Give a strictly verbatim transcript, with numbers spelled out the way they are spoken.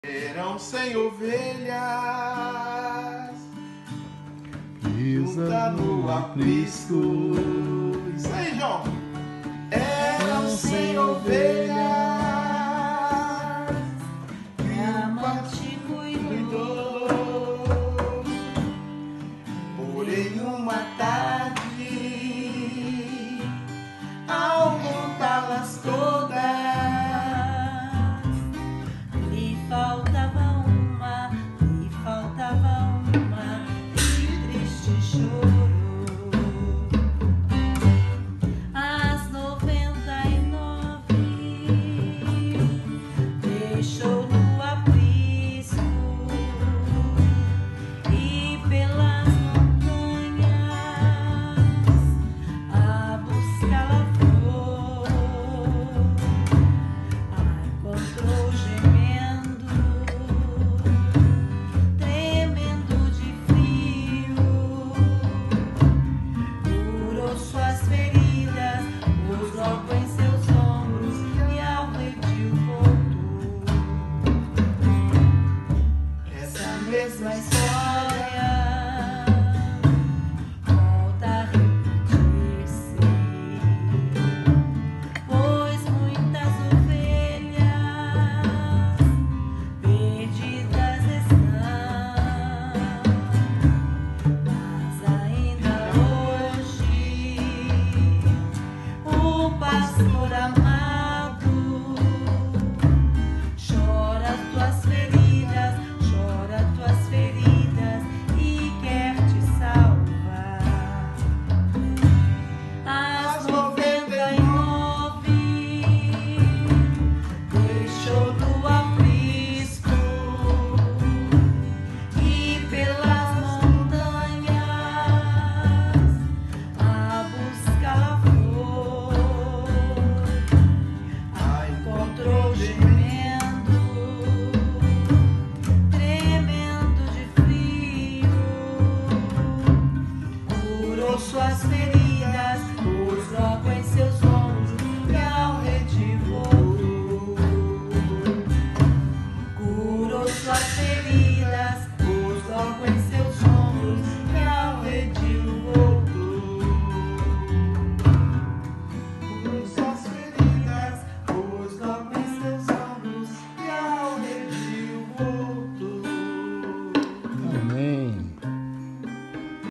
Eram cem ovelhas, Pisa no aprisco. Isso aí, João. Eram cem ovelhas que a mãe cuidou. Porém, uma tarde, ao contá-las todas, lhe faltava uma, lhe faltava uma, e triste choro. As noventa e nove deixou no aprisco, e pelas montanhas a buscá-la foi. A encontrou gemendo, tremendo de frio, curou suas feridas, pôs logo em seus ombros e ao redil voltou. Essa mesma história